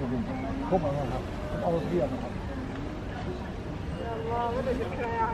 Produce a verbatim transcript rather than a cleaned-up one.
ผมเอาครับผมเอาเรียนนะครับ